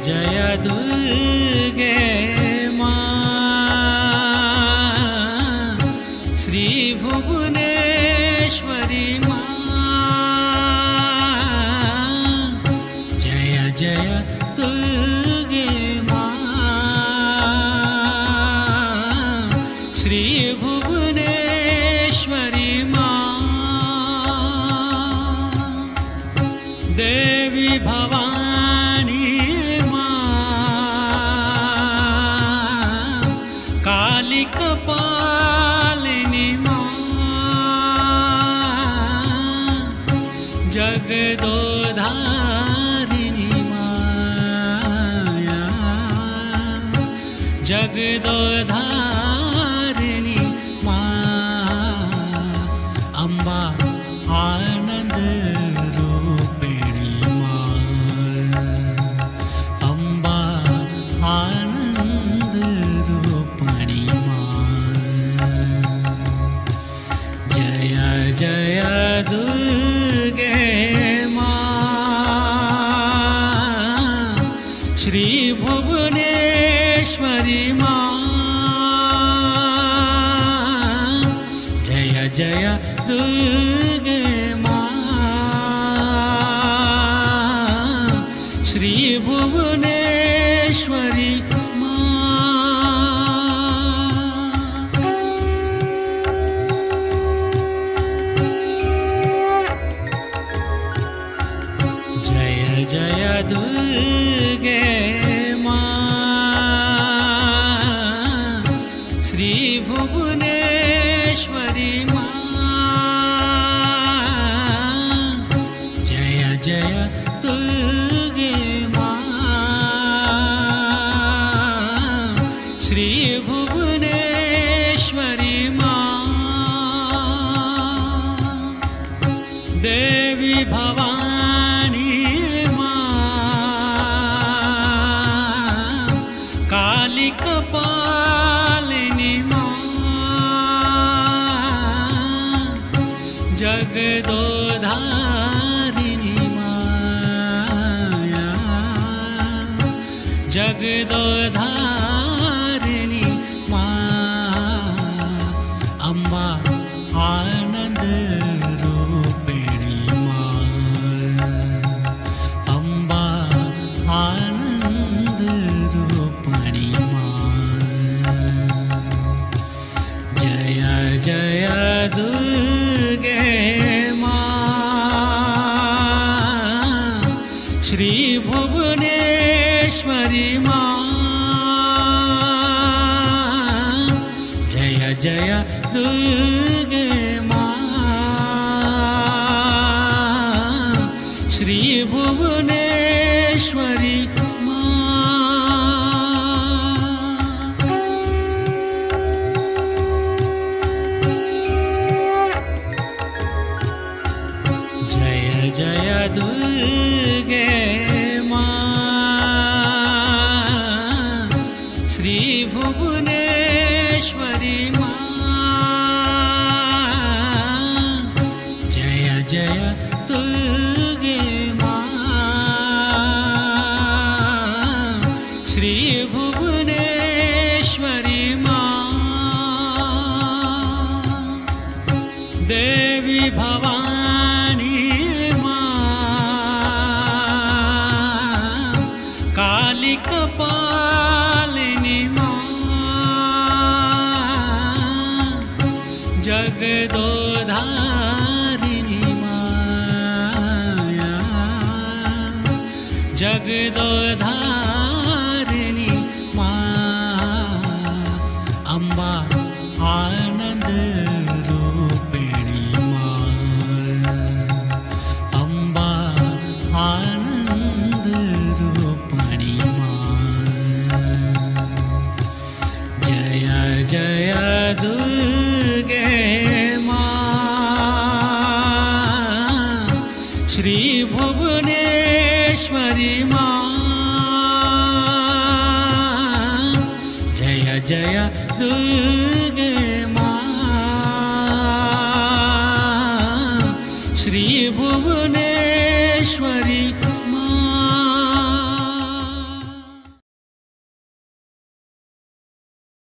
जय दुर्गे माँ श्री भुवनेश्वरी माँ जय जय दुर्गे माँ श्री भुवनेश्वरी माँ देवी भवानी काली कपालिनी माँ जगदोधारिणी माया जगदोधारिणी माँ अम्बा आनंद रूपिणी माँ अम्बा आनंद रूपिणी जय दुर्गे माँ श्री भुवनेश्वरी माँ जय जय दुर्गे माँ श्री भुवनेश्वरी जय दुर्गे माँ श्री भुवनेश्वरी माँ जय जय दुर्गे माँ श्री भुवनेश्वरी माँ देवी भवानी काली कपालिनी माँ जगदोधारिणी माया जगदोधारिणी माँ अम्बा आनंद रूपिणी माँ अम्बा आनंद रूपिणी जय जय दुर्गे माँ श्री भुवनेश्वरी माँ जय जय दुर्गे माँ श्री भुवनेश्वरी जय दुर्गे माँ श्री भुवनेश्वरी माँ जय जय दुर्गे माँ श्री भुवनेश्वरी माँ देवी भवानी काली कपालिनी माँ जगदोधारिणी माया जगदोधारिणी माँ अम्बा आनंद रूपिणी माँ अम्बा आनंद रूपिणी जय जय दुर्गे माँ श्री भुवनेश्वरी माँ जय जय दुर्गे माँ श्री भुवनेश्वरी